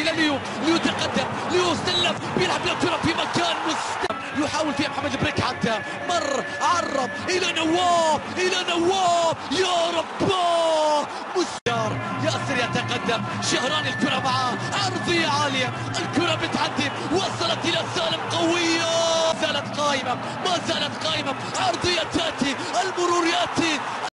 إلى ليو تقدم، ليو استلم، بيلعب الكرة في مكان يحاول فيها محمد البريك، حتى مر عرض إلى نواف، يا رب ياسر يتقدم، شهراني الكرة معاه، عرضية عالية، الكرة بتعدي، وصلت إلى سالم، قوية، ما زالت قائمة، عرضية تأتي، المرور يأتي.